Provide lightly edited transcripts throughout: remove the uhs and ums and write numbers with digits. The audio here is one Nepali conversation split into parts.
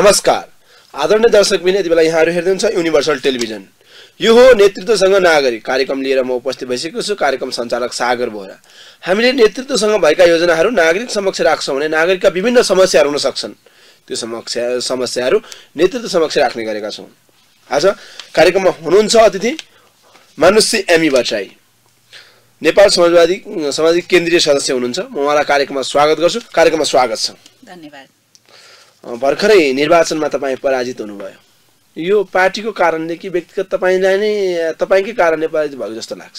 नमस्कार आदरणीय दर्शकबिन यति बेला यहाँहरू हेर्दै हुनुहुन्छ युनिभर्सल टेलिभिजन। यो हो नेतृत्वसँग नागरिक कार्यक्रम लिएर म उपस्थित भइसकेको छु। कार्यक्रम सञ्चालक सागर बोहरा। हामीले नेतृत्वसँग भएका योजनाहरू नागरिक समक्ष राख्छौँ भने नागरिकका विभिन्न समस्याहरू हुन सक्छन्। त्यो समस्याहरू नेतृत्व समक्ष राख्ने गरेका छौँ। आज कार्यक्रममा हुनुहुन्छ अतिथि मानुषी एमी भट्टराई, नेपाल समाजवादी केन्द्रीय सदस्य हुनुहुन्छ। म उहाँलाई कार्यक्रममा स्वागत गर्छु। कार्यक्रममा स्वागत छ। धन्यवाद। भर्खरै निर्वाचनमा तपाईँ पराजित हुनुभयो। यो पार्टीको कारणले कि व्यक्तिगत तपाईलाई नै तपाईकै कारणले पराजित भएको जस्तो लाग्छ?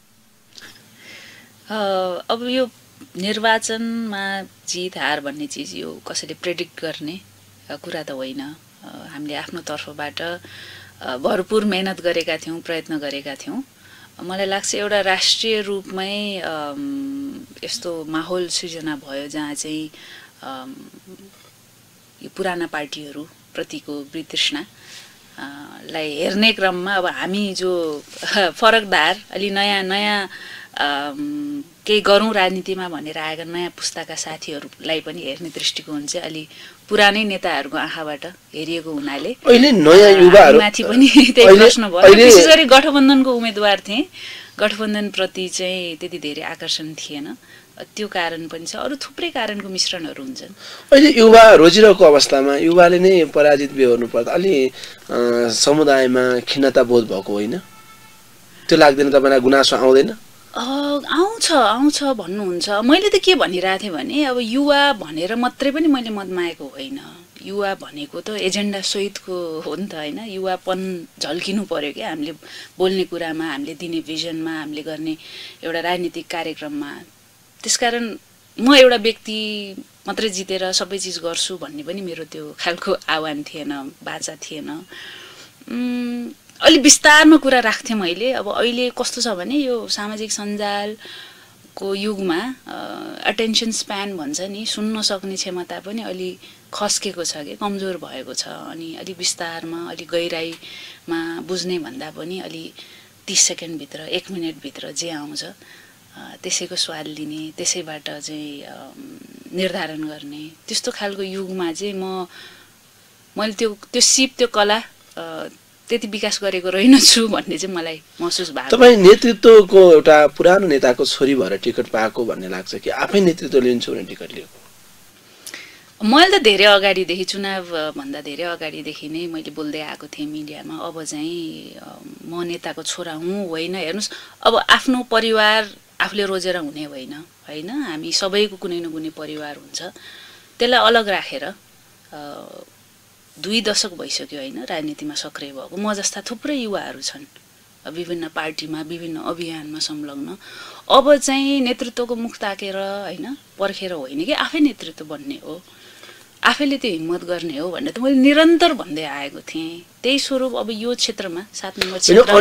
अब यो निर्वाचनमा जित हार भन्ने चिज यो कसैले प्रेडिक्ट गर्ने कुरा त होइन। हामीले आफ्नो तर्फबाट भरपुर मेहनत गरेका थियौँ, प्रयत्न गरेका थियौँ। मलाई लाग्छ एउटा राष्ट्रिय रूपमै यस्तो माहौल सृजना भयो जहाँ चाहिँ यो पुराना पार्टीहरू प्रतिको वितृष्णा लाई हेर्ने क्रममा अब हामी जो फरकदार अलि नयाँ केही गरौँ राजनीतिमा भनेर आएका नयाँ पुस्ताका साथीहरूलाई पनि हेर्ने दृष्टिकोण चाहिँ अलि पुरानै नेताहरूको आँखाबाट हेरिएको हुनाले अहिले नयाँ युवाहरू माथि पनि त्यही प्रश्न भयो। विशेष गरी गठबन्धनको उम्मेदवार थिए, गठबन्धनप्रति चाहिँ त्यति धेरै आकर्षण थिएन। त्यो कारण पनि छ, अरू थुप्रै कारणको मिश्रणहरू हुन्छन्। अहिले युवा रोजिरहेको अवस्थामा युवाले नै पराजित बेहोर्नु पर्दा अलि समुदायमा खिन्नता बोध भएको होइन? त्यो लाग्दैन तपाईँलाई? गुनासो आउँदैन? आउँछ भन्नुहुन्छ। मैले त के भनिरहेको थिएँ भने अब युवा भनेर मात्रै पनि मैले मत मागेको होइन। युवा भनेको त एजेन्डा सहितको हो नि त होइन। युवापन झल्किनु पर्यो क्या हामीले बोल्ने कुरामा, हामीले दिने भिजनमा, हामीले गर्ने एउटा राजनीतिक कार्यक्रममा। त्यसकारण म एउटा व्यक्ति मात्रै जितेर सबै चिज गर्छु भन्ने पनि मेरो त्यो खालको आह्वान थिएन, बाचा थिएन। अलि विस्तारमा कुरा राख्थेँ मैले। अब अहिले कस्तो छ भने यो सामाजिक सञ्जालको युगमा अटेन्सन स्प्यान भन्छ नि, सुन्न सक्ने क्षमता पनि अलि खस्केको छ कि कमजोर भएको छ। अनि अलि विस्तारमा अलि गहिराईमा बुझ्ने भन्दा पनि अलि 30 सेकेन्डभित्र 1 मिनटभित्र जे आउँछ त्यसैको स्वाद लिने, त्यसैबाट चाहिँ निर्धारण गर्ने त्यस्तो खालको युगमा चाहिँ मैले त्यो सिप त्यो कला त्यति विकास गरेको रहेनछु भन्ने चाहिँ मलाई महसुस भएको। तपाईँ नेतृत्वको एउटा पुरानो नेताको छोरी भएर टिकट पाएको भन्ने लाग्छ कि आफै नेतृत्व लिन्छु भने टिकट लिएको? मैले त धेरै अगाडिदेखि, चुनाव भन्दा धेरै अगाडिदेखि नै मैले बोल्दै आएको थिएँ मिडियामा। अब चाहिँ म नेताको छोरा हुँ होइन। हेर्नुहोस्, अब आफ्नो परिवार आफूले रोजेर हुने होइन होइन। हामी सबैको कुनै न कुनै परिवार हुन्छ। त्यसलाई अलग राखेर 2 दशक भइसक्यो होइन राजनीतिमा सक्रिय भएको। म जस्ता थुप्रै युवाहरू छन् विभिन्न पार्टीमा, विभिन्न अभियानमा संलग्न। अब चाहिँ नेतृत्वको मुख ताकेर होइन पर्खेर होइन कि आफै नेतृत्व बन्ने हो, आफैले त्यो हिम्मत गर्ने हो भनेर त मैले निरन्तर भन्दै आएको थिएँ। त्यही स्वरूप अब यो क्षेत्रमा 7 नम्बर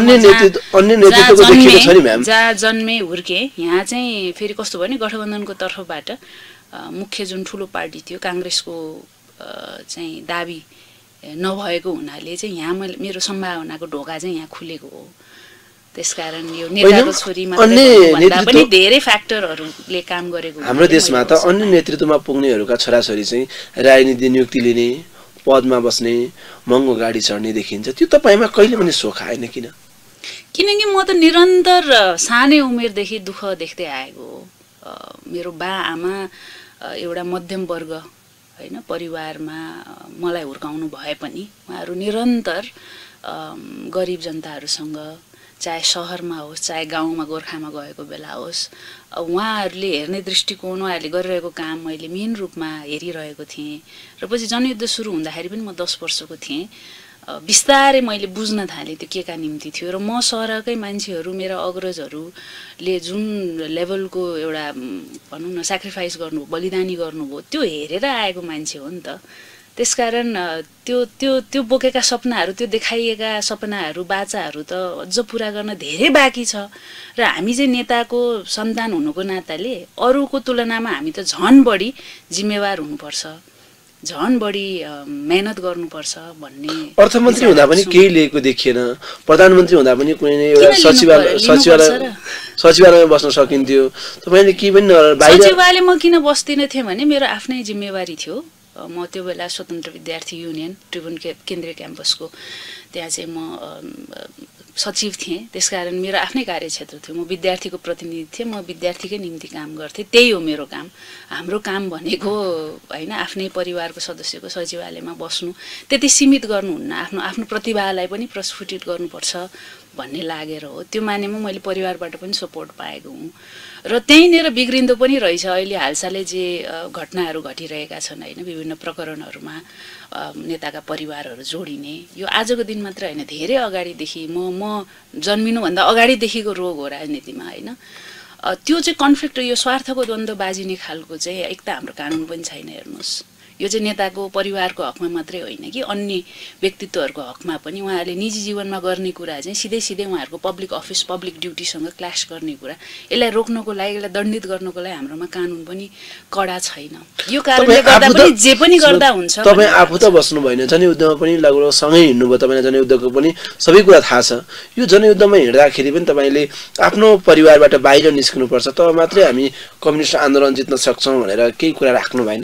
क्षेत्रमा जहाँ जन्मे हुर्के, यहाँ चाहिँ फेरि कस्तो भने गठबन्धनको तर्फबाट मुख्य जुन ठुलो पार्टी थियो काङ्ग्रेसको चाहिँ दाबी नभएको हुनाले चाहिँ यहाँ मेरो सम्भावनाको ढोका चाहिँ यहाँ खुलेको हो। त्यसकारण यो नेताको छोरीमा पनि धेरै फ्याक्टरहरूले काम गरेको। हाम्रो देशमा त अन्य नेतृत्वमा पुग्नेहरूका छोराछोरी चाहिँ राजनीति नियुक्ति लिने, पदमा बस्ने, महँगो गाडी चढ्ने देखिन्छ। त्यो तपाईँमा कहिले पनि सोख आएन किन? किनकि म त निरन्तर सानै उमेरदेखि दुःख देख्दै आएको हो। मेरो बा आमा एउटा मध्यम वर्ग होइन परिवारमा मलाई हुर्काउनु भए पनि उहाँहरू निरन्तर गरिब जनताहरूसँग, चाहे शहरमा होस् चाहे गाउँमा गोर्खामा गएको बेला होस्, उहाँहरूले हेर्ने दृष्टिकोण, उहाँहरूले गरिरहेको काम मैले मेन रूपमा हेरिरहेको थिएँ। र पछि जनयुद्ध सुरु हुँदाखेरि पनि म 10 वर्षको थिएँ। बिस्तारै मैले बुझ्न थालेँ त्यो के का निम्ति थियो। र म सहरकै मान्छेहरू, मेरा अग्रजहरूले जुन लेभलको एउटा भनौँ न सेक्रिफाइस गर्नुभयो, बलिदानी गर्नुभयो, त्यो हेरेर आएको मान्छे हो नि त। त्यसकारण त्यो बोकेका सपनाहरू, त्यो देखाइएका सपनाहरू, बाचाहरू त अझ पुरा गर्न धेरै बाँकी छ। र हामी चाहिँ नेताको सन्तान हुनुको नाताले अरूको तुलनामा हामी त झन् बढी जिम्मेवार हुनुपर्छ, झन् बढी मेहनत गर्नुपर्छ भन्ने। अर्थमन्त्री हुँदा पनि केही लिएको देखिएन, प्रधानमन्त्री हुँदा पनि कुनै एउटा सचिवालयमा बस्न सकिन्थ्यो। तपाईँले के पनि सचिवालय म किन बस्दिनँ थिएँ भने मेरो आफ्नै जिम्मेवारी थियो। म त्यो बेला स्वतन्त्र विद्यार्थी युनियन त्रिभुवन केन्द्रीय क्याम्पसको त्यहाँ चाहिँ म सचिव थिएँ। त्यसकारण मेरो आफ्नै कार्यक्षेत्र थियो, म विद्यार्थीको प्रतिनिधि थिएँ, म विद्यार्थीकै निम्ति काम गर्थेँ। त्यही हो मेरो काम। हाम्रो काम भनेको होइन आफ्नै परिवारको सदस्यको सचिवालयमा बस्नु त्यति सीमित गर्नुहुन्न, आफ्नो आफ्नो प्रतिभालाई पनि प्रस्फुटित गर्नुपर्छ भन्ने लागेर हो। त्यो मानेमा मैले परिवारबाट पनि सपोर्ट पाएको हुँ र त्यहीँनिर बिग्रिँदो पनि रहेछ। अहिले हालसालै जे घटनाहरू घटिरहेका छन् होइन, विभिन्न प्रकरणहरूमा नेताका परिवारहरू जोडिने, यो आजको दिन मात्र होइन, धेरै अगाडिदेखि म जन्मिनुभन्दा अगाडिदेखिको रोग हो राजनीतिमा होइन। त्यो चाहिँ कन्फ्लिक्ट, यो स्वार्थको द्वन्द्व बाजिने खालको चाहिँ एक त हाम्रो कानुन पनि छैन। हेर्नुहोस्, यो चाहिँ नेताको परिवारको हकमा मात्रै होइन कि अन्य व्यक्तित्वहरूको हकमा पनि उहाँहरूले निजी जीवनमा गर्ने कुरा चाहिँ सिधै सिधै उहाँहरूको पब्लिक अफिस पब्लिक ड्युटीसँग क्ल्यास गर्ने कुरा, यसलाई रोक्नको लागि, यसलाई दण्डित गर्नको लागि हाम्रोमा कानुन पनि कडा छैन। यो कारणले गर्दा पनि जे पनि गर्दा हुन्छ। तपाईँ आफू त बस्नु भएन, जनयुद्धमा पनि लगभग सँगै हिँड्नुभयो, तपाईँलाई जनयुद्धको पनि सबै कुरा थाहा छ। यो जनयुद्धमा हिँड्दाखेरि पनि तपाईँले आफ्नो परिवारबाट बाहिर निस्किनुपर्छ, तब मात्रै हामी कम्युनिस्ट आन्दोलन जित्न सक्छौँ भनेर केही कुरा राख्नु भएन?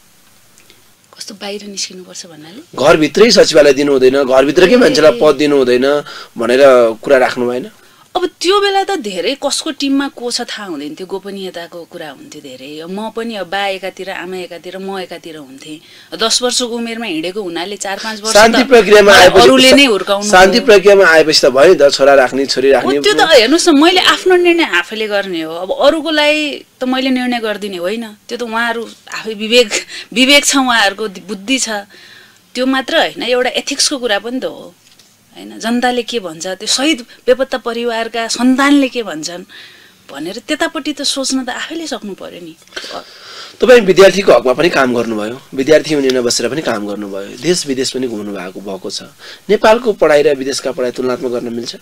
कस्तो बाहिर निस्किनुपर्छ भन्नाले? घरभित्रै सचिवालय दिनु हुँदैन, घरभित्रकै मान्छेलाई पद दिनु हुँदैन भनेर कुरा राख्नु भएन? अब त्यो बेला त धेरै कसको टिममा को छ थाहा हुँदैन थियो, गोपनीयताको कुरा हुन्थ्यो धेरै। म पनि अब बा एकातिर आमा एकातिर म एकातिर हुन्थेँ। 10 वर्षको उमेरमा हिँडेको हुनाले 4-5 वर्ष शान्ति प्रक्रियामा आएपछि अरूले नै हुर्काउनु, शान्ति प्रक्रियामा आएपछि त भयो नि त, छोरा राख्ने छोरी राख्ने। त्यो त हेर्नुहोस् न, मैले आफ्नो निर्णय आफैले गर्ने हो। अब अरूको लागि त मैले निर्णय गरिदिने होइन, त्यो त उहाँहरू आफै विवेक छ, उहाँहरूको बुद्धि छ। त्यो मात्र होइन, एउटा एथिक्सको कुरा पनि त हो होइन। जनताले के भन्छ, त्यो शहीद बेपत्ता परिवारका सन्तानले के भन्छन् भनेर त्यतापट्टि त सोच्न त आफैले सक्नु पर्यो नि। तपाईँ विद्यार्थीको हकमा पनि काम गर्नुभयो, विद्यार्थी युनियनमा बसेर पनि काम गर्नुभयो, देश विदेश पनि घुम्नु भएको छ। नेपालको पढाइ र विदेशका पढाइ तुलनात्मक गर्न मिल्छ?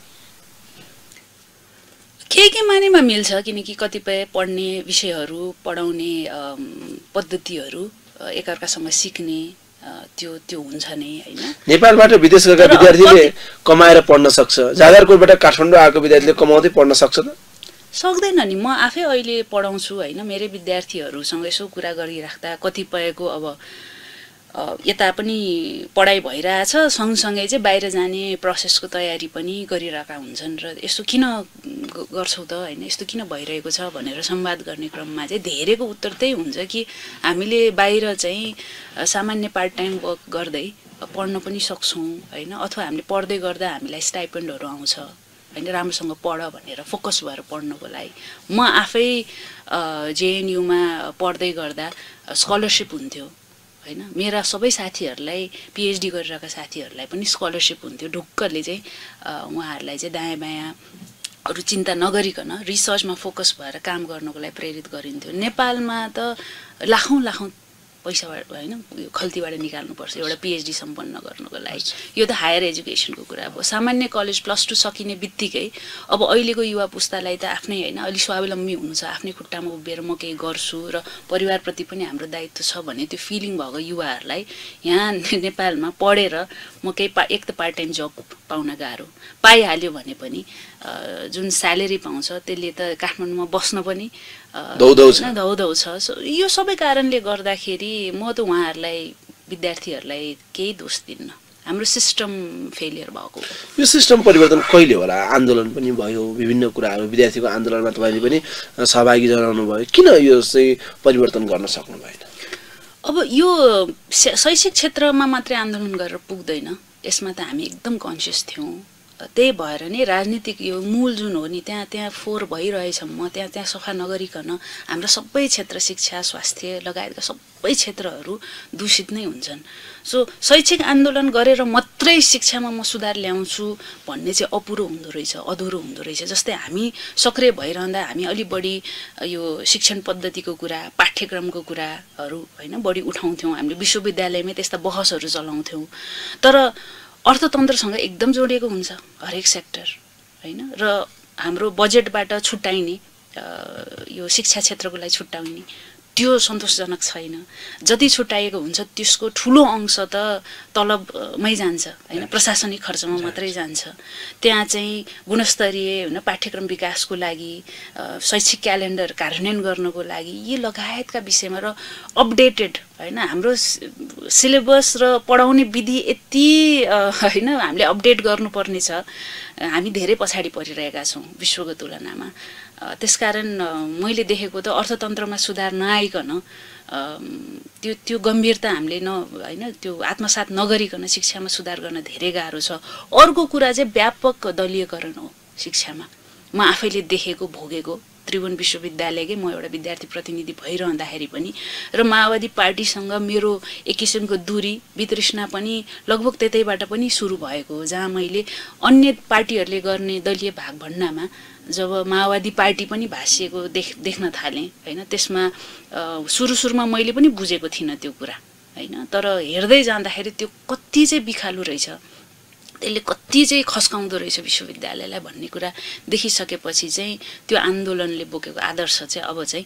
के मानेमा मिल्छ, किनकि कतिपय पढ्ने विषयहरू, पढाउने पद्धतिहरू एकअर्कासँग सिक्ने त्यो हुन्छ नै होइन। नेपालबाट विदेश गएका विद्यार्थीले कमाएर पढ्न सक्छ, जाजरकोटबाट काठमाडौँ आएको विद्यार्थीले कमाउँदै पढ्न सक्छ त? सक्दैन नि। म आफै अहिले पढाउँछु होइन, मेरै विद्यार्थीहरूसँग यसो कुरा गरिराख्दा कतिपयको अब यता पनि पढाइ भइरहेछ, सँगसँगै चाहिँ बाहिर जाने प्रोसेसको तयारी पनि गरिरहेका हुन्छन्। र यस्तो किन गर्छौ त होइन, यस्तो किन भइरहेको छ भनेर संवाद गर्ने क्रममा चाहिँ धेरैको उत्तर त्यही हुन्छ कि हामीले बाहिर चाहिँ सामान्य पार्ट टाइम वर्क गर्दै पढ्न पनि सक्छौँ होइन, अथवा हामीले पढ्दै गर्दा हामीलाई स्टाइपेन्डहरू आउँछ होइन, राम्रोसँग पढ भनेर फोकस भएर पढ्नको लागि। म आफै जेएनयुमा पढ्दै गर्दा स्कलरसिप हुन्थ्यो होइन, मेरा सबै साथीहरूलाई, पिएचडी गरिरहेका साथीहरूलाई पनि स्कलरसिप हुन्थ्यो। ढुक्कले चाहिँ उहाँहरूलाई चाहिँ दायाँ बायाँ अरू चिन्ता नगरिकन रिसर्चमा फोकस भएर काम गर्नको लागि प्रेरित गरिन्थ्यो। नेपालमा त लाखौँ पैसाबाट होइन, खल्तीबाट निकाल्नुपर्छ एउटा पिएचडी सम्पन्न गर्नको लागि। यो त हायर एजुकेसनको कुरा हो। सामान्य कलेज +2 सकिने बित्तिकै अब अहिलेको युवा पुस्तालाई त आफ्नै होइन, अलि स्वावलम्बी हुनु छ, आफ्नै खुट्टामा उभिएर म केही गर्छु र परिवारप्रति पनि हाम्रो दायित्व छ भन्ने त्यो फिलिङ भएको युवाहरूलाई यहाँ नेपालमा पढेर म केही एक त पार्ट टाइम जब पाउन गाह्रो, पाइहाल्यो भने पनि जुन स्यालेरी पाउँछ त्यसले त काठमाडौँमा बस्न पनि धौधौ छ। यो सबै कारणले गर्दाखेरि म त उहाँहरूलाई, विद्यार्थीहरूलाई केही दोष दिन्न, हाम्रो सिस्टम फेलियर भएको। यो सिस्टम परिवर्तन कहिले होला? आन्दोलन पनि भयो, विभिन्न कुराहरू, विद्यार्थीको आन्दोलनमा तपाईँले पनि सहभागी जनाउनु भयो, किन यो चाहिँ परिवर्तन गर्न सक्नु भएन? अब यो शैक्षिक क्षेत्रमा मात्रै आन्दोलन गरेर पुग्दैन, यसमा त हामी एकदम कन्सियस थियौँ। त्यही भएर नै राजनीतिक यो मूल जुन हो नि, त्यहाँ फोहोर भइरहेछ, म त्यहाँ सफा नगरिकन हाम्रो सबै क्षेत्र, शिक्षा स्वास्थ्य लगायतका सबै क्षेत्रहरू दूषित नै हुन्छन्। सो शैक्षिक आन्दोलन गरेर मात्रै शिक्षामा म सुधार ल्याउँछु भन्ने चाहिँ अधुरो हुँदो रहेछ। जस्तै हामी सक्रिय भइरहँदा हामी अलि बढी यो शिक्षण पद्धतिको कुरा, पाठ्यक्रमको कुराहरू होइन बढी उठाउँथ्यौँ, हामीले विश्वविद्यालयमै त्यस्ता बहसहरू चलाउँथ्यौँ। तर अर्थतन्त्रसँग एकदम जोडिएको हुन्छ हरेक सेक्टर होइन, र हाम्रो बजेटबाट छुट्याइने यो शिक्षा क्षेत्रको लागि छुट्याउने त्यो सन्तोषजनक छैन। जति छुट्याएको हुन्छ त्यसको ठुलो अंश त तलबमै जान्छ हैन, प्रशासनिक खर्चमा मात्रै जान्छ। त्यहाँ चाहिँ गुणस्तरीय हैन पाठ्यक्रम विकासको लागि, शैक्षिक क्यालेन्डर कार्यान्वयन गर्नको लागि यी लगायतका विषयमा र अपडेटेड हैन हाम्रो सिलेबस र पढाउने विधि यति हैन हामीले अपडेट गर्नुपर्ने छ। हामी धेरै पछाडि परिरहेका छौँ विश्वको तुलनामा। त्यसकारण मैले देखेको त अर्थतन्त्रमा सुधार नआइकन त्यो गम्भीरता हामीले हैन त्यो आत्मसात नगरिकन शिक्षामा सुधार गर्न धेरै गाह्रो छ। अर्को कुरा चाहिँ व्यापक दलीयकरण हो शिक्षामा। म आफैले देखेको भोगेको त्रिभुवन विश्वविद्यालयकै म एउटा विद्यार्थी प्रतिनिधि भइरहँदाखेरि पनि र माओवादी पार्टीसँग मेरो एक किसिमको दूरी वितृष्णा पनि लगभग त्यतैबाट पनि सुरु भएको हो, जहाँ मैले अन्य पार्टीहरूले गर्ने दलीय भागभण्डामा जब माओवादी पार्टी पनि भाँसिएको देख्न थालेँ हैन, त्यसमा सुरुमा मैले पनि बुझेको थिइनँ त्यो कुरा हैन। तर हेर्दै जाँदाखेरि त्यो कति चाहिँ बिखालु रहेछ, त्यसले कति चाहिँ खस्काउँदो रहेछ विश्वविद्यालयलाई भन्ने कुरा देखिसकेपछि चाहिँ त्यो आन्दोलनले बोकेको आदर्श चाहिँ अब चाहिँ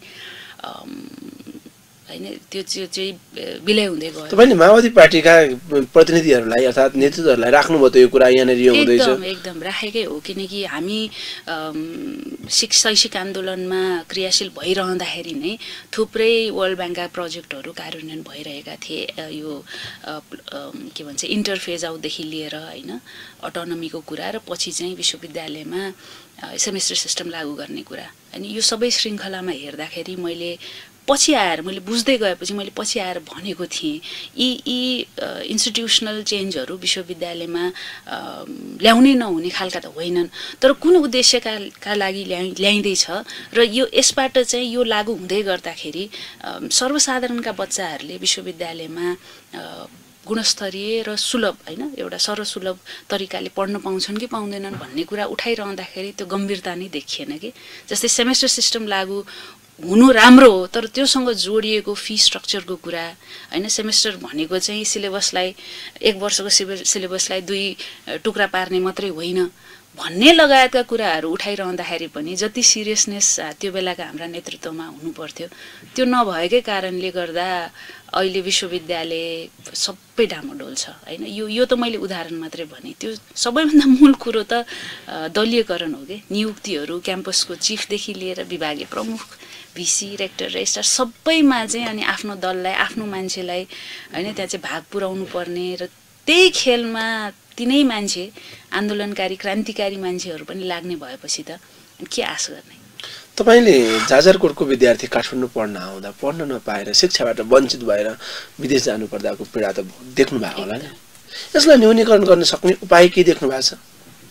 हैन त्यो चाहिँ विलय हुँदै गयो। तपाईले माओवादी पार्टीका प्रतिनिधिहरूलाई अर्थात् नेतृत्वहरूलाई राख्नुभयो त यो कुरा यहाँनिर यो हुँदैछ? एकदम राखेकै हो, किनकि हामी शैक्षिक आन्दोलनमा क्रियाशील भइरहँदाखेरि नै थुप्रै वर्ल्ड ब्याङ्कका प्रोजेक्टहरू कार्यान्वयन भइरहेका थिए। यो के भन्छ इन्टरफेज आउटदेखि लिएर हैन अटोनोमीको कुरा र पछि चाहिँ विश्वविद्यालयमा सेमेस्टर सिस्टम लागू गर्ने कुरा। अनि यो सबै श्रृङ्खलामा हेर्दाखेरि मैले पछि आएर मैले बुझ्दै गएपछि मैले पछि आएर भनेको थिएँ यी इन्स्टिट्युसनल चेन्जहरू विश्वविद्यालयमा ल्याउनै नहुने खालका त होइनन्, तर कुन उद्देश्यका लागि ल्याइँदैछ र यसबाट चाहिँ यो लागू हुँदै गर्दाखेरि सर्वसाधारणका बच्चाहरूले विश्वविद्यालयमा गुणस्तरीय र सुलभ हैन एउटा सरसुलभ तरिकाले पढ्न पाउँछन् कि पाउँदैनन् भन्ने कुरा उठाइरहँदाखेरि त्यो गम्भीरता नै देखिएन कि। जस्तै सेमेस्टर सिस्टम लागू हुनु राम्रो हो, तर त्योसँग जोडिएको फी स्ट्रक्चरको कुरा हैन, सेमेस्टर भनेको चाहिँ सिलेबसलाई एक वर्षको सिलेबसलाई 2 टुक्रा पार्ने मात्रै होइन भन्ने लगायतका कुराहरू उठाइरहँदाखेरि पनि जति सिरियसनेस त्यो बेलाका हाम्रा नेतृत्वमा हुनुपर्थ्यो त्यो नभएकै कारणले गर्दा अहिले विश्वविद्यालय सबै डामाडोल छ हैन। यो त मैले उदाहरण मात्रै भने, त्यो सबैभन्दा मूल कुरो त दलीयकरण हो के। नियुक्तिहरू क्याम्पसको चिफदेखि लिएर विभागीय प्रमुख भिसी रेक्टर रेजिस्ट्रार सबैमा चाहिँ अनि आफ्नो दललाई आफ्नो मान्छेलाई हैन त्यहाँ चाहिँ भाग पुर्याउनु पर्ने र त्यही खेलमा तिनै मान्छे आन्दोलनकारी क्रान्तिकारी मान्छेहरू पनि लाग्ने भएपछि त के आश गर्ने। तपाईले जाजरकोटको विद्यार्थी काठमाडौँ पढ्न आउँदा पढ्न नपाएर शिक्षाबाट वञ्चित भएर विदेश जानु पर्दाको पीडा त देख्नु भएको होला नि। यसलाई न्यूनीकरण गर्न सक्ने उपाय के देख्नु भएको छ?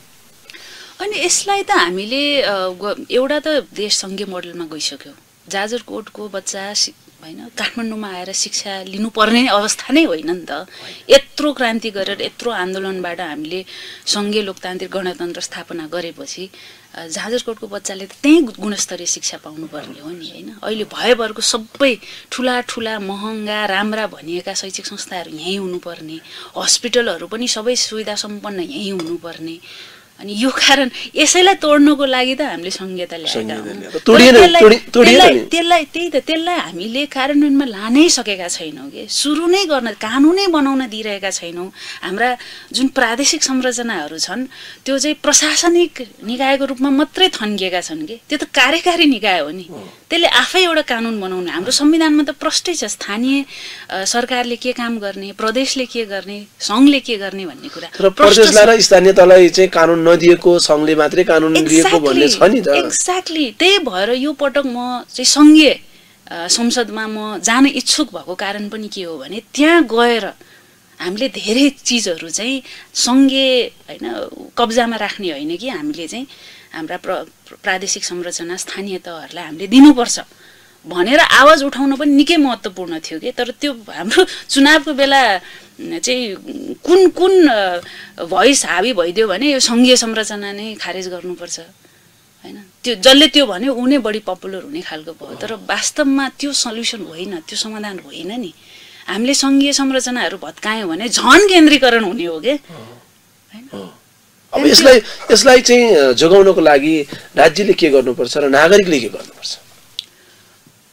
अनि यसलाई त हामीले एउटा त देश सङ्घीय मोडलमा गइसक्यो। जाजरकोटको बच्चा हैन काठमाडौँमा आएर शिक्षा लिनुपर्ने अवस्था नै होइन नि त। यत्रो क्रान्ति गरेर यत्रो आन्दोलनबाट हामीले सङ्घीय लोकतान्त्रिक गणतन्त्र स्थापना गरेपछि जाजरकोटको बच्चाले त त्यही गुणस्तरीय शिक्षा पाउनुपर्ने हो नि हैन। अहिले भएभरको सबै ठुला ठुला महँगा राम्रा भनिएका शैक्षिक संस्थाहरू यहीँ हुनुपर्ने, हस्पिटलहरू पनि सबै सुविधा सम्पन्न यहीँ हुनुपर्ने। अनि यो कारण यसैलाई तोड्नको लागि त हामीले संहिता ल्याएका हौँ। त्यसलाई हामीले कार्यान्वयनमा लानै सकेका छैनौँ कि सुरु नै गर्न कानुनै बनाउन दिइरहेका छैनौँ। हाम्रा जुन प्रादेशिक संरचनाहरू छन् त्यो चाहिँ प्रशासनिक निकायको रूपमा मात्रै थन्किएका छन् कि त्यो त कार्यकारी निकाय हो नि। त्यसले आफै एउटा कानुन बनाउने, हाम्रो संविधानमा त प्रष्टै छ स्थानीय सरकारले के काम गर्ने, प्रदेशले के गर्ने, सङ्घले के गर्ने भन्ने कुरा। तर प्रदेशलाई र स्थानीय तहलाई चाहिँ कानुन नदिएको सङ्घले मात्रै कानुन दिएको भन्ने छ नि त। एक्ज्याक्टली त्यही भएर यो पटक म चाहिँ सङ्घीय संसदमा म जान इच्छुक भएको कारण पनि के हो भने त्यहाँ गएर हामीले धेरै चिजहरू चाहिँ सङ्घीय हैन कब्जामा राख्ने होइन कि हामीले चाहिँ हाम्रा प्रादेशिक संरचना स्थानीय तहहरूलाई हामीले दिनुपर्छ भनेर आवाज उठाउन पनि निकै महत्त्वपूर्ण थियो कि। तर त्यो हाम्रो चुनावको बेला चाहिँ कुन भोइस हावी भइदियो भने यो सङ्घीय संरचना नै खारेज गर्नुपर्छ हैन, त्यो जसले त्यो भन्यो ऊ नै बढी पपुलर हुने खालको भयो। तर वास्तवमा त्यो सल्युसन होइन, त्यो समाधान होइन नि। हामीले सङ्घीय संरचनाहरू भत्कायौँ भने झन केन्द्रीकरण हुने हो के हैन। अब यसलाई चाहिँ जोगाउनको लागि राज्यले के गर्नुपर्छ र नागरिकले के गर्नुपर्छ?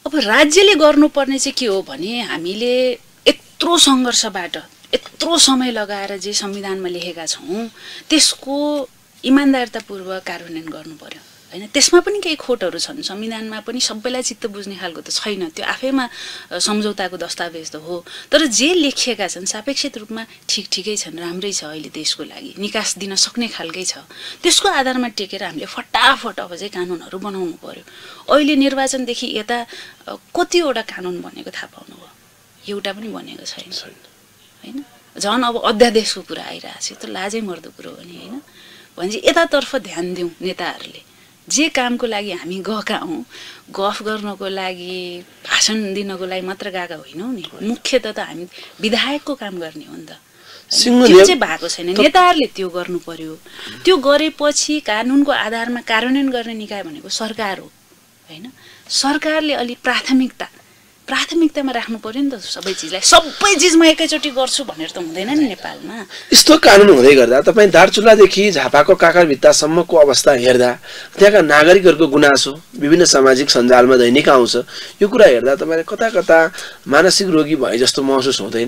अब राज्यले गर्नुपर्ने चाहिँ के हो भने हामीले यत्रो सङ्घर्षबाट यत्रो समय लगाएर जे संविधानमा लेखेका छौँ त्यसको इमान्दारतापूर्वक कार्यान्वयन गर्नु पर्यो हैन। त्यसमा पनि केही खोटहरू छन्, संविधानमा पनि सबैलाई चित्त बुझ्ने खालको त छैन, त्यो आफैमा सम्झौताको दस्तावेज त हो। तर जे लेखिएका छन् सापेक्षित रूपमा ठिकै छन्, राम्रै छ, अहिले देशको लागि निकास दिन सक्ने खालकै छ। त्यसको आधारमा टेकेर हामीले फटाफट अब चाहिँ कानुनहरू बनाउनु पर्यो। अहिले निर्वाचनदेखि यता कतिवटा कानुन बनेको थाहा पाउनुभयो? एउटा पनि बनेको छैन हैन। झन् अब अध्यादेशको कुरा आइरहेको छ, त्यो लाजै मर्दो कुरो हो नि हैन। भनेपछि यतातर्फ ध्यान दिउँ नेताहरूले, जे कामको लागि हामी गएका हौँ, गफ गर्नको लागि भाषण दिनको लागि मात्र गएका होइनौँ नि, मुख्यत त हामी विधायकको काम गर्ने हो नि त। त्यो चाहिँ भएको छैन, नेताहरूले त्यो गर्नु पर्यो। त्यो गरेपछि कानुनको आधारमा कार्यान्वयन गर्ने निकाय भनेको सरकार हो हैन। सरकारले अलि प्राथमिकतामा राख्नु पर्यो नि त सबै चिजलाई। सबै चिज म एकैचोटि गर्छु भनेर त हुँदैन नि नेपालमा। यस्तो कानुन हुँदै गर्दा तपाईँ दार्चुलादेखि झापाको काँक्राभित्तासम्मको अवस्था हेर्दा त्यहाँका नागरिकहरूको गुनासो विभिन्न सामाजिक सञ्जालमा दैनिक आउँछ। यो कुरा हेर्दा तपाईँले कता कता मानसिक रोगी भए जस्तो महसुस हुँदैन?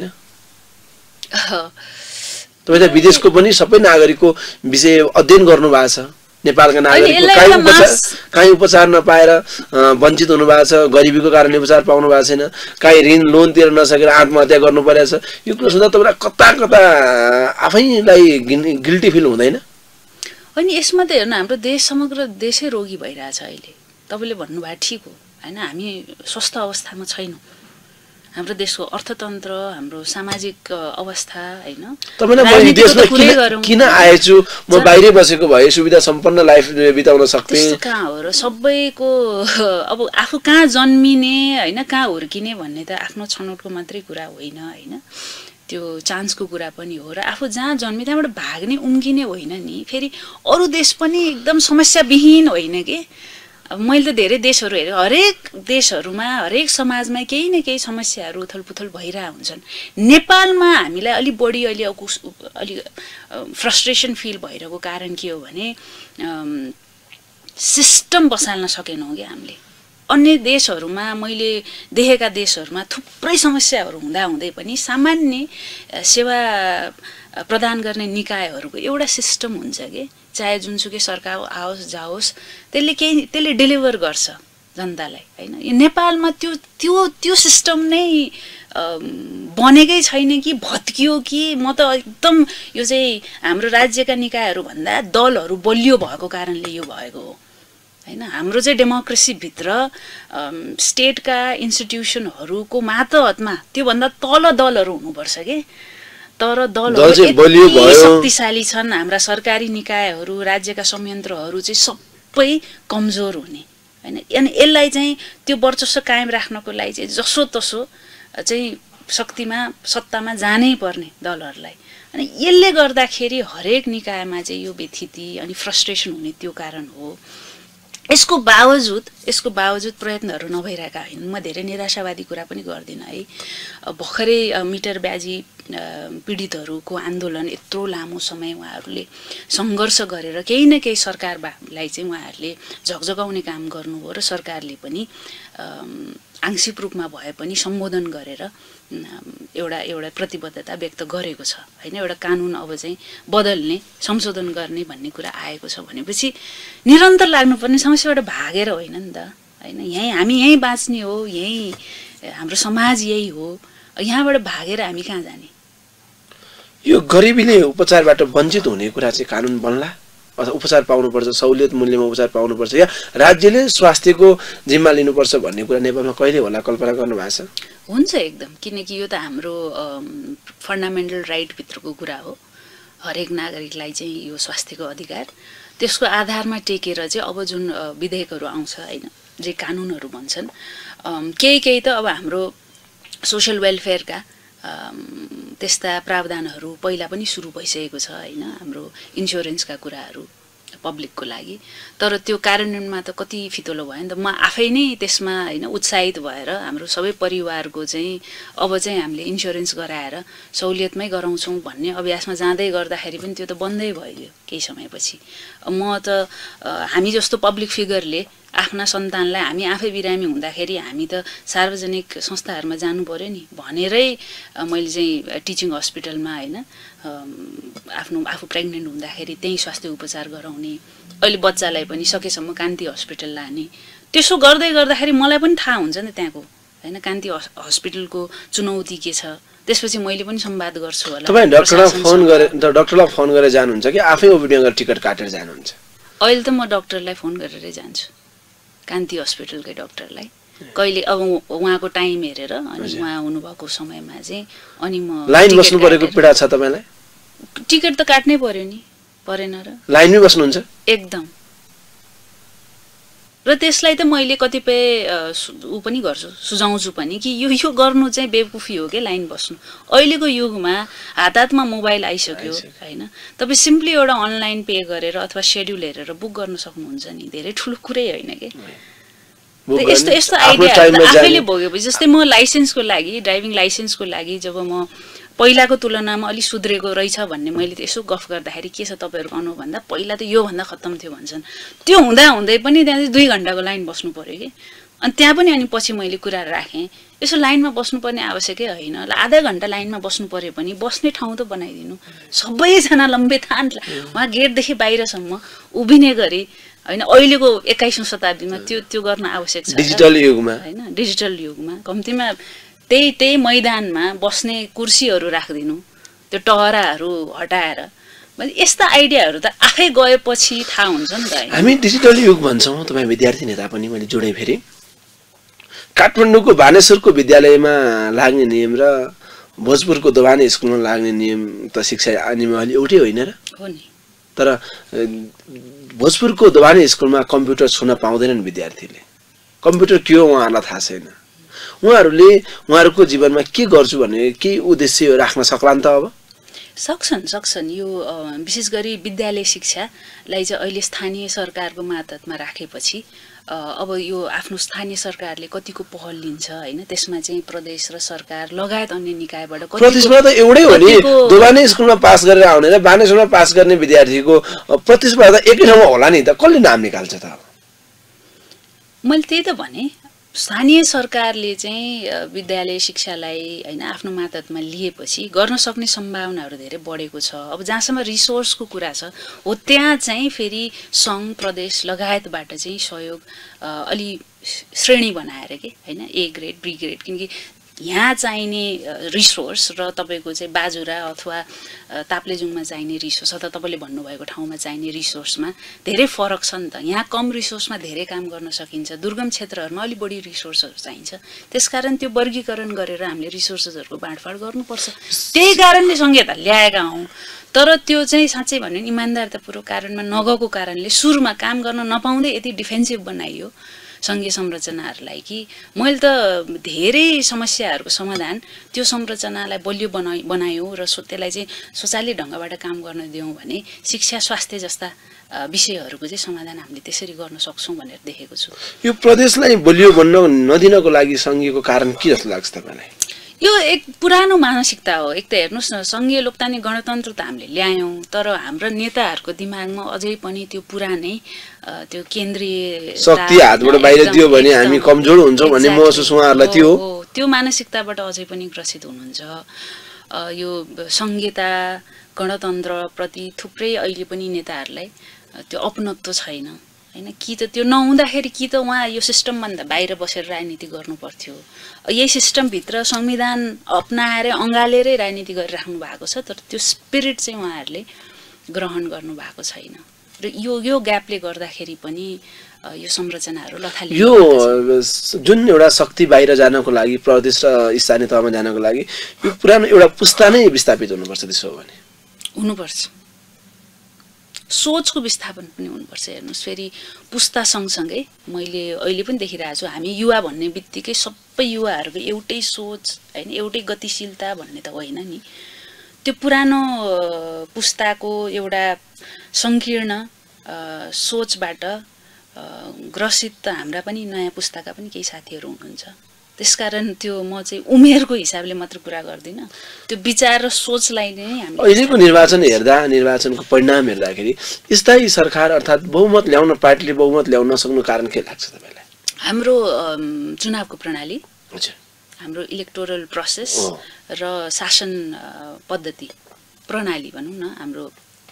तपाईँ त विदेशको पनि सबै नागरिकको विषय अध्ययन गर्नुभएको छ। नेपालका नागरिकको काहीँ उपचार नपाएर वञ्चित हुनुभएको छ, गरिबीको कारणले उपचार पाउनु भएको छैन, काहीँ ऋण लोन तिर्न नसकेर आत्महत्या गर्नु परेको छ। यो कुरा सुन्दा तपाईँलाई कता कता आफैलाई गिल्टी फिल हुँदैन? अनि यसमा त हेर्नु, हाम्रो देश समग्र देशै रोगी भइरहेछ अहिले। तपाईँले भन्नुभयो ठिक हो हैन, हामी स्वस्थ अवस्थामा छैनौँ। हाम्रो देशको अर्थतन्त्र, हाम्रो सामाजिक अवस्था हैन। तपाईलाई म देशमा किन आएछु, म बाहिरै बसेको भए सुविधा सम्पन्न लाइफ बिताउन सक्थे। त्यस्तो कहाँ हो र? सबैको अब आफू कहाँ जन्मिने हैन, कहाँ हुर्किने भन्ने त आफ्नो छनौटको मात्रै कुरा होइन हैन, त्यो चान्सको कुरा पनि हो। र आफू जहाँ जन्मे त्यहाँबाट भाग्ने उम्किने होइन नि। फेरि अरू देश पनि एकदम समस्याविहीन होइन कि। अब मैले त धेरै देशहरू हेरेँ, हरेक देशहरूमा हरेक समाजमा केही न केही समस्याहरू उथलपुथल भइरहेको हुन्छन्। नेपालमा हामीलाई अलिक बढी अहिले अलिक फ्रस्ट्रेसन फिल भइरहेको कारण के हो भने सिस्टम बसाल्न सकेनौँ कि हामीले। अन्य देशहरूमा मैले देखेका देशहरूमा थुप्रै समस्याहरू हुँदै पनि सामान्य सेवा प्रदान गर्ने निकायहरूको एउटा सिस्टम हुन्छ कि, चाहे जुनसुकै सरकार आओस् जाओस् त्यसले डेलिभर गर्छ जनतालाई हैन। नेपालमा त्यो सिस्टम नै बनेकै छैन कि भत्कियो कि। म त एकदम यो चाहिँ हाम्रो राज्यका निकायहरू भन्दा दलहरू बलियो भएको कारणले यो भएको हो हैन। हाम्रो चाहिँ डेमोक्रेसीभित्र स्टेटका इन्स्टिट्युसनहरूको मातहतमा त्योभन्दा तल दलहरू हुनुपर्छ कि। तर दलहरू यति शक्तिशाली छन्, हाम्रा सरकारी निकायहरू, राज्यका संयन्त्रहरू चाहिँ सबै कमजोर हुने हैन। अनि यसलाई चाहिँ त्यो वर्चस्व कायम राख्नको लागि चाहिँ जसो तसो चाहिँ सत्तामा जानै पर्ने दलहरूलाई। अनि यसले गर्दाखेरि हरेक निकायमा चाहिँ यो व्यथिति अनि फ्रस्ट्रेसन हुने त्यो कारण हो। यसको बावजुद प्रयत्नहरू नभइरहेका होइन। म धेरै निराशावादी कुरा पनि गर्दिनँ है। भर्खरै मिटर ब्याजी पीडितहरूको आन्दोलन यत्रो लामो समय उहाँहरूले सङ्घर्ष गरेर केही न केही सरकारलाई चाहिँ उहाँहरूले झकझगाउने काम गर्नुभयो र सरकारले पनि आंशिक रूपमा भए पनि सम्बोधन गरेर एउटा प्रतिबद्धता व्यक्त गरेको छ हैन। एउटा कानुन अब चाहिँ बदल्ने, संशोधन गर्ने भन्ने कुरा आएको छ भनेपछि निरन्तर लाग्नुपर्ने समस्याबाट भागेर होइन नि त हैन। हामी यहीँ बाँच्ने हो, यहीँ हाम्रो समाज यही हो, यहाँबाट भागेर हामी कहाँ जाने? यो गरिबीले उपचारबाट वञ्चित हुने कुरा चाहिँ कानुन बन्ला, अथवा उपचार पाउनुपर्छ, सहुलियत मूल्यमा उपचार पाउनुपर्छ, या राज्यले स्वास्थ्यको जिम्मा लिनुपर्छ भन्ने कुरा नेपालमा कहिले होला कल्पना गर्नु भएको छ? हुन्छ एकदम, किनकि यो त हाम्रो फन्डामेन्टल राइटभित्रको कुरा हो। हरेक नागरिकलाई चाहिँ यो स्वास्थ्यको अधिकार, त्यसको आधारमा टेकेर चाहिँ अब जुन विधेयकहरू आउँछ हैन, जे कानुनहरू भन्छन्, केही त अब हाम्रो सोसल वेलफेयरका त्यस्ता प्रावधानहरू पहिला पनि सुरु भइसकेको छ हैन। हाम्रो इन्स्योरेन्सका कुराहरू पब्लिकको लागि, तर त्यो कार्यान्वयनमा त कति फितलो भयो नि त। म आफै नै त्यसमा हैन उत्साहित भएर हाम्रो सबै परिवारको चाहिँ अब चाहिँ हामीले इन्स्योरेन्स गराएर सहुलियतमै गराउँछौँ भन्ने अभ्यासमा जाँदै गर्दाखेरि पनि त्यो त बन्दै भयो केही समयपछि। म त हामी जस्तो पब्लिक फिगरले आफ्ना सन्तानलाई हामी आफै बिरामी हुँदाखेरि हामी त सार्वजनिक संस्थाहरूमा जानु पर्यो नि भनेरै मैले चाहिँ टिचिङ हस्पिटलमा होइन आफू प्रेग्नेन्ट हुँदाखेरि त्यही स्वास्थ्य उपचार गराउने, अहिले बच्चालाई पनि सकेसम्म कान्ति हस्पिटल लाने, त्यसो गर्दै गर्दाखेरि मलाई पनि थाहा हुन्छ नि त्यहाँको होइन कान्ति हस्पिटलको चुनौती के छ। त्यसपछि मैले पनि संवाद गर्छु होला। तपाईँ डक्टरलाई फोन गरेर जानुहुन्छ कि आफै ओपिडी गरेर टिकट काटेर जानुहुन्छ? अहिले त म डक्टरलाई फोन गरेरै जान्छु, कान्ति हस्पिटलकै डक्टरलाई। कहिले अब उहाँको टाइम हेरेर अनि उहाँ हुनुभएको समयमा चाहिँ अनि म लाइन बस्नु परेको पीडा छ तपाईँलाई? टिकट त काट्नै पर्यो नि, परेन र? लाइनमै बस्नुहुन्छ? एकदम। र त्यसलाई त मैले कतिपय ऊ पनि गर्छु, सुझाउँछु पनि कि यो गर्नु चाहिँ बेवकुफी हो कि लाइन बस्नु। अहिलेको युगमा हातमा मोबाइल आइसक्यो होइन, तपाईँ सिम्पली एउटा अनलाइन पे गरेर अथवा सेड्युल हेरेर बुक गर्न सक्नुहुन्छ नि, धेरै ठुलो कुरै होइन कि। यस्तो यस्तो आइडियाहरू आफैले भोगेपछि, जस्तै म लाइसेन्सको लागि ड्राइभिङ लाइसेन्सको लागि जब म पहिलाको तुलनामा अलिक सुध्रेको रहेछ भन्ने मैले यसो गफ गर्दाखेरि के छ तपाईँहरूको अनुभव भन्दा पहिला त योभन्दा खत्तम थियो भन्छन्। त्यो हुँदा हुँदै पनि त्यहाँ 2 घन्टाको लाइन बस्नु पर्यो कि। अनि त्यहाँ पनि अनि पछि मैले कुरा राखेँ यसो लाइनमा बस्नुपर्ने आवश्यकै होइन, आधा घन्टा लाइनमा बस्नु पर्यो पनि बस्ने ठाउँ त बनाइदिनु, सबैजना लम्बे थान उहाँ गेटदेखि बाहिरसम्म उभिने गरी होइन। अहिलेको 21औं शताब्दीमा त्यो गर्न आवश्यक छ डिजिटल युगमा होइन, डिजिटल युगमा कम्तीमा त्यही मैदानमा बस्ने कुर्सीहरू राखिदिनु, त्यो टहराहरू हटाएर। यस्ता आइडियाहरू त आफै गएपछि थाहा हुन्छ नि त। हामी डिजिटल युग भन्छौँ, तपाईँ विद्यार्थी नेता पनि मैले जोडेँ फेरि। काठमाडौँको बानेश्वरको विद्यालयमा लाग्ने नियम र भोजपुरको दोभाने स्कुलमा लाग्ने नियम त शिक्षा नियम अलि एउटै होइन र? हो नि। तर भोजपुरको दोभाने स्कुलमा कम्प्युटर छुन पाउँदैनन् विद्यार्थीले। कम्प्युटर के हो उहाँहरूलाई थाहा छैन। उहाँहरूले उहाँहरूको जीवनमा के गर्छु भन्ने केही उद्देश्य राख्न सक्लान् त? अब सक्छन्। यो विशेष गरी विद्यालय शिक्षालाई चाहिँ अहिले स्थानीय सरकारको मातहतमा राखेपछि अब यो आफ्नो स्थानीय सरकारले कतिको पहल लिन्छ होइन, त्यसमा चाहिँ प्रदेश र सरकार लगायत अन्य निकायबाट प्रतिस्पर्धा त एउटै हो नि। दोभाने स्कुलमा पास गरेर आउने र बानेश्वरमा पास गर्ने विद्यार्थीको प्रतिस्पर्धा एकै ठाउँमा होला नि त, कसले नाम निकाल्छ त? मैले त्यही त भने, स्थानीय सरकारले चाहिँ विद्यालय शिक्षालाई होइन आफ्नो मातहतमा लिएपछि गर्न सक्ने सम्भावनाहरू धेरै बढेको छ। अब जहाँसम्म रिसोर्सको कुरा छ हो त्यहाँ चाहिँ फेरि सङ्घ प्रदेश लगायतबाट चाहिँ सहयोग अलि श्रेणी बनाएर के होइन, A ग्रेड B ग्रेड, किनकि यहाँ चाहिने रिसोर्स र तपाईँको चाहिँ बाजुरा अथवा ताप्लेजुङमा चाहिने रिसोर्स अथवा तपाईँले भन्नुभएको ठाउँमा चाहिने रिसोर्समा धेरै फरक छ नि त। यहाँ कम रिसोर्समा धेरै काम गर्न सकिन्छ, दुर्गम क्षेत्रहरूमा अलि बढी रिसोर्सहरू चाहिन्छ। त्यसकारण त्यो वर्गीकरण गरेर हामीले रिसोर्सेसहरूको बाँडफाँड गर्नुपर्छ। त्यही कारणले संहिता ल्याएका हौँ। तर त्यो चाहिँ साँच्चै भन्यो भने इमान्दारतापूर्वक कारणमा नगएको कारणले सुरुमा काम गर्न नपाउँदै यति डिफेन्सिभ बनाइयो सङ्घीय संरचनाहरूलाई कि मैले त धेरै समस्याहरूको समाधान त्यो संरचनालाई बलियो बनायौँ र त्यसलाई चाहिँ स्वचालित ढङ्गबाट काम गर्न दियौँ भने शिक्षा स्वास्थ्य जस्ता विषयहरूको चाहिँ समाधान हामीले त्यसरी गर्न सक्छौँ भनेर देखेको छु। यो प्रदेशलाई बलियो बन्न नदिनको लागि सङ्घीयको कारण के जस्तो लाग्छ तपाईँलाई? यो एक पुरानो मानसिकता हो। एक त हेर्नुहोस् न, सङ्घीय लोकतान्त्रिक गणतन्त्र त हामीले ल्यायौँ, तर हाम्रो नेताहरूको दिमागमा अझै पनि त्यो पुरानै त्यो केन्द्रीय शक्ति हातबाट बाहिर दियो भने हामी कमजोर हुन्छौँ भन्ने महसुस उहाँहरूलाई थियो। त्यो मानसिकताबाट अझै पनि ग्रसित हुनुहुन्छ। यो संहिता गणतन्त्रप्रति थुप्रै अहिले पनि नेताहरूलाई त्यो अपनत्व छैन होइन। कि त त्यो नहुँदाखेरि कि त उहाँ यो सिस्टमभन्दा बाहिर बसेर राजनीति गर्नु पर्थ्यो। यही सिस्टमभित्र संविधान अपनाएर अँगालेरै राजनीति गरिराख्नु भएको छ, तर त्यो स्पिरिट चाहिँ उहाँहरूले ग्रहण गर्नु भएको छैन। र यो ग्यापले गर्दाखेरि पनि यो संरचनाहरू लथालिङ। यो जुन एउटा शक्ति बाहिर जानको लागि, प्रदेश र स्थानीय तहमा जानको लागि यो पुरानो एउटा पुस्ता नै विस्थापित हुनुपर्छ। त्यसो हो भने हुनुपर्छ, सोचको विस्थापन पनि हुनुपर्छ। हेर्नुहोस्, फेरि पुस्ता सँगसँगै मैले अहिले पनि देखिरहेको छु, हामी युवा भन्ने बित्तिकै सबै युवाहरूको एउटै सोच होइन, एउटै गतिशीलता भन्ने त होइन नि। त्यो पुरानो पुस्ताको एउटा सङ्कीर्ण सोचबाट ग्रसित त हाम्रा पनि नयाँ पुस्ताका पनि केही साथीहरू हुनुहुन्छ त्यसकारण त्यो म चाहिँ उमेरको हिसाबले मात्र कुरा गर्दिनँ, त्यो विचार र सोचलाई नै हामी अहिलेको निर्वाचन हेर्दा, निर्वाचनको परिणाम हेर्दाखेरि स्थायी सरकार अर्थात् बहुमत ल्याउन, पार्टीले बहुमत ल्याउन नसक्नु कारण के लाग्छ तपाईँलाई? हाम्रो चुनावको प्रणाली, हजुर, हाम्रो इलेक्टोरल प्रोसेस र शासन पद्धति प्रणाली भनौँ न, हाम्रो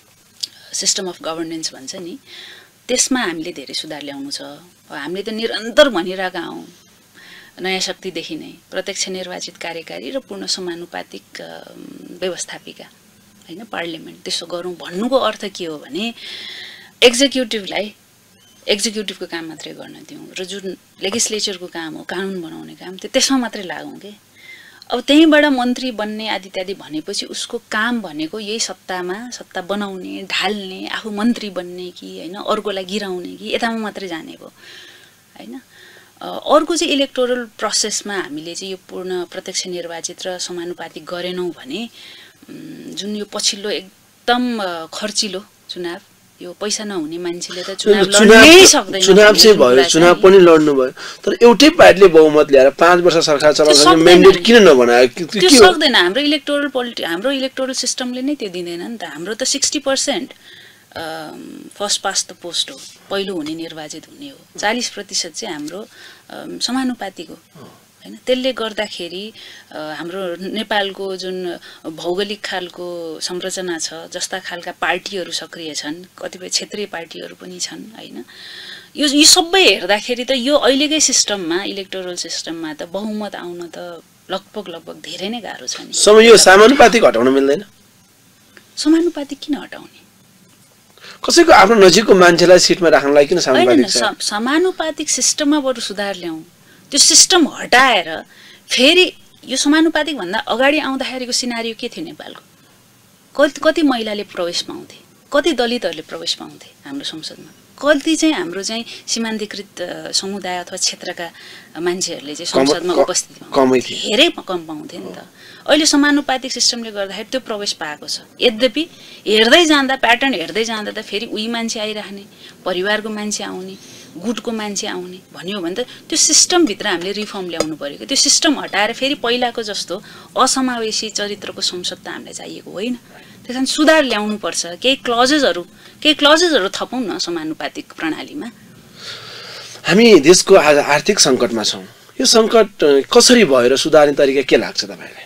सिस्टम अफ गभर्नेन्स भन्छ नि, त्यसमा हामीले धेरै सुधार ल्याउनु छ। हामीले त निरन्तर भनिरहेका हौँ, नयाँ शक्तिदेखि नै प्रत्यक्ष निर्वाचित कार्यकारी र पूर्ण समानुपातिक व्यवस्थापिका होइन पार्लियामेन्ट त्यसो गरौँ भन्नुको अर्थ के हो भने एक्जिक्युटिभलाई एक्जिक्युटिभको काम मात्रै गर्न दिउँ र जुन लेजिस्लेचरको काम हो कानुन बनाउने काम त्यो त्यसमा मात्रै लागौँ के। अब त्यहीँबाट मन्त्री बन्ने आदि इत्यादि भनेपछि उसको काम भनेको यही सत्ता बनाउने, ढाल्ने, आफू मन्त्री बन्ने कि होइन अर्कोलाई गिराउने कि यतामा मात्रै जाने भयो होइन। अर्को चाहिँ इलेक्टोरल प्रोसेसमा हामीले चाहिँ यो पूर्ण प्रत्यक्ष निर्वाचित र समानुपातिक गरेनौँ भने जुन यो पछिल्लो एकदम खर्चिलो चुनाव, यो पैसा नहुने मान्छेले त चुनाव लड्नै सक्दैन। चुनाव चाहिँ भयो, चुनाव पनि लड्नु भयो, तर एउटै पार्टीले बहुमत ल्याएर 5 वर्ष सरकार चलाउने म्यान्डेट किन नबनायो? त्यो सक्दैन। हाम्रो इलेक्टोरल सिस्टमले नै त्यो दिँदैन नि त। हाम्रो त 60% फर्स्ट पास्ट द पोस्ट हो, पहिलो हुने निर्वाचित हुने हो। 40% चाहिँ हाम्रो समानुपातिक हो होइन। त्यसले गर्दाखेरि हाम्रो नेपालको जुन भौगोलिक खालको संरचना छ, जस्ता खालका पार्टीहरू सक्रिय छन्, कतिपय क्षेत्रीय पार्टीहरू पनि छन् होइन। यो सबै हेर्दाखेरि त यो अहिलेकै सिस्टममा, इलेक्टोरल सिस्टममा त बहुमत आउन त लगभग धेरै नै गाह्रो छ नि। यो समानुपातिक हटाउन मिल्दैन? समानुपातिक किन हटाउने? कसैको आफ्नो नजिकको मान्छेलाई सिटमा राख्नलाई किन समानुपातिक छ? समानुपातिक सिस्टममा बरु सुधार ल्याउँ। त्यो सिस्टम हटाएर फेरि यो समानुपातिक भन्दा अगाडि आउँदाखेरिको सिनारियो के थियो नेपालको? कति महिलाले प्रवेश पाउँथे, कति दलितहरूले प्रवेश पाउँथे हाम्रो संसदमा, कति चाहिँ हाम्रो चाहिँ सीमान्तकृत समुदाय अथवा क्षेत्रका मान्छेहरूले चाहिँ संसदमा उपस्थित धेरै कम पाउँथे नि त। अहिले समानुपातिक सिस्टमले गर्दाखेरि त्यो प्रवेश पाएको छ। यद्यपि हेर्दै जाँदा, प्याटर्न हेर्दै जाँदा त फेरि उही मान्छे आइराख्ने, परिवारको मान्छे आउने, गुटको मान्छे आउने भन्यो भने त त्यो सिस्टमभित्र हामीले रिफर्म ल्याउनु परेको। त्यो सिस्टम हटाएर फेरि पहिलाको जस्तो असमावेशी चरित्रको संसद त हामीलाई चाहिएको होइन। त्यस कारण सुधार ल्याउनुपर्छ। केही क्लजेसहरू थपौँ न समानुपातिक प्रणालीमा। हामी देशको आज आर्थिक सङ्कटमा छौँ। यो सङ्कट कसरी भयो र सुधार्ने तरिका के लाग्छ तपाईँलाई?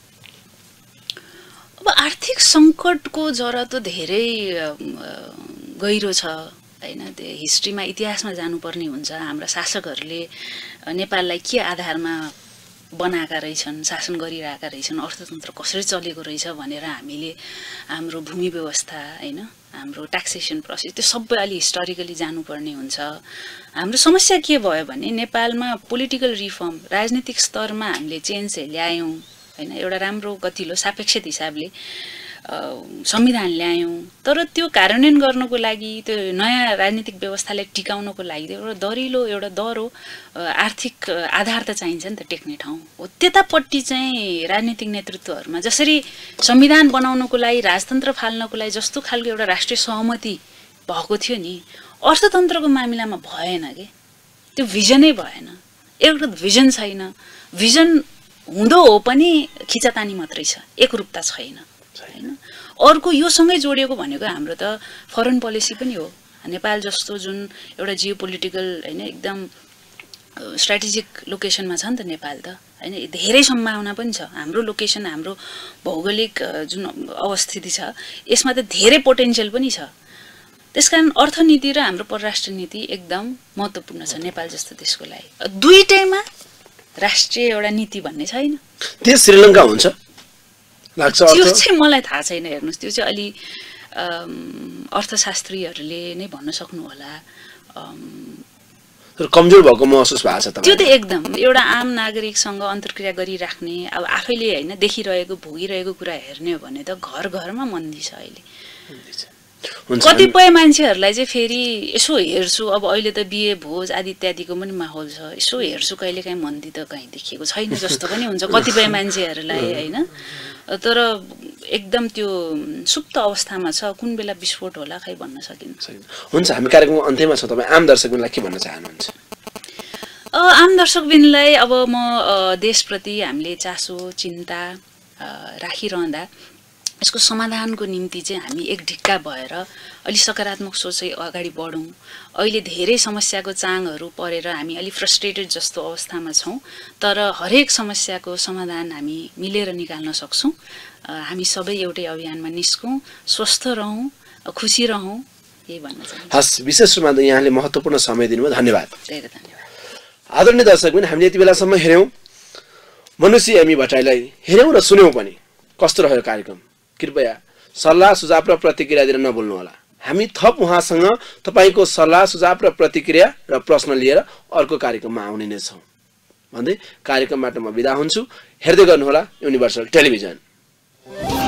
अब आर्थिक सङ्कटको जरा त धेरै गहिरो छ होइन। त्यो हिस्ट्रीमा, इतिहासमा जानुपर्ने हुन्छ। हाम्रा शासकहरूले नेपाललाई के आधारमा बनाएका रहेछन्, शासन गरिरहेका रहेछन्, अर्थतन्त्र कसरी चलेको रहेछ भनेर हामीले हाम्रो भूमि व्यवस्था होइन, हाम्रो ट्याक्सेसन प्रोसेस त्यो सबै अलि हिस्टोरिकली जानुपर्ने हुन्छ। हाम्रो समस्या के भयो भने नेपालमा पोलिटिकल रिफर्म, राजनीतिक स्तरमा हामीले चेन्ज ल्यायौँ होइन, एउटा राम्रो गतिलो सापेक्षित हिसाबले संविधान ल्यायौँ, तर त्यो कार्यान्वयन गर्नको लागि, त्यो नयाँ राजनीतिक व्यवस्थालाई टिकाउनको लागि एउटा दरिलो, एउटा दह्रो आर्थिक आधार त चाहिन्छ नि त, टेक्ने ठाउँ हो। त्यतापट्टि चाहिँ राजनीतिक नेतृत्वहरूमा जसरी संविधान बनाउनको लागि, राजतन्त्र फाल्नको लागि जस्तो खालको एउटा राष्ट्रिय सहमति भएको थियो नि, अर्थतन्त्रको मामिलामा भएन के। त्यो भिजनै भएन, एउटा भिजन छैन। भिजन हुँदो हो पनि खिचातानी मात्रै छ, एकरूपता छैन होइन। अर्को योसँगै जोडिएको भनेको हाम्रो त फरेन पोलिसी पनि हो। नेपाल जस्तो जुन एउटा जियो पोलिटिकल होइन, एकदम स्ट्राटेजिक लोकेसनमा छ नि त नेपाल त होइन, धेरै सम्भावना पनि छ। हाम्रो लोकेसन, हाम्रो भौगोलिक जुन अवस्थिति छ यसमा त धेरै पोटेन्सियल पनि छ। त्यसकारण अर्थनीति र हाम्रो परराष्ट्र नीति एकदम महत्त्वपूर्ण छ नेपाल जस्तो देशको लागि। दुईटैमा राष्ट्रिय एउटा नीति भन्ने छैन। देश श्रीलङ्का हुन्छ लाग्छ? त्यो चाहिँ मलाई थाहा छैन। हेर्नुहोस्, त्यो चाहिँ अलि अर्थशास्त्रीहरूले नै भन्न सक्नु होला। कमजोर भएको महसुस भएको छ त? त्यो त एकदम एउटा आम नागरिकसँग अन्तर्क्रिया गरिराख्ने, अब आफैले होइन देखिरहेको भोगिरहेको कुरा हेर्ने हो भने त घर घरमा मन्दी छ अहिले। कतिपय मान्छेहरूलाई चाहिँ फेरि यसो हेर्छु, अब अहिले त बिहे भोज आदि इत्यादिको पनि माहौल छ, यसो हेर्छु कहिले काहीँ मन्दी त कहीँ देखिएको छैन जस्तो पनि हुन्छ कतिपय मान्छेहरूलाई होइन। तर एकदम त्यो सुप्त अवस्थामा छ, कुन बेला विस्फोट होला खै भन्न सकिन्छ। हुन्छ, हामी कार्यक्रमको अन्त्यमा छौँ। तपाईँ आम दर्शकलाई के भन्न चाहनुहुन्छ? आम दर्शकबिनलाई अब म देशप्रति हामीले चासो चिन्ता राखिरहँदा यसको समाधानको निम्ति चाहिँ हामी एक ढिक्का भएर अलि सकारात्मक सोचै अगाडि बढौँ। अहिले धेरै समस्याको चाङहरू परेर हामी अलि फ्रस्ट्रेटेड जस्तो अवस्थामा छौँ, तर हरेक समस्याको समाधान हामी मिलेर निकाल्न सक्छौँ। हामी सबै एउटै अभियानमा निस्कौँ, स्वस्थ रहौँ, खुसी रहौँ, यही भन्न चाहन्छु। हस्, विशेष रूपमा यहाँले महत्त्वपूर्ण समय दिनुभयो, धन्यवाद। धेरै धन्यवाद। आदरणीय दर्शकबिन, हामीले यति बेलासम्म हेऱ्यौँ मनुष्य एमी भट्टराईलाई, हेऱ्यौँ र सुन्यौँ पनि। कस्तो रह्यो कार्यक्रम? कृपया सल्लाह सुझाव र प्रतिक्रिया दिन नभुल्नुहोला। हामी थप उहाँसँग तपाईँको सल्लाह सुझाव र प्रतिक्रिया र प्रश्न लिएर अर्को कार्यक्रममा आउने नै छौँ भन्दै कार्यक्रमबाट म बिदा हुन्छु। हेर्दै गर्नुहोला युनिभर्सल टेलिभिजन।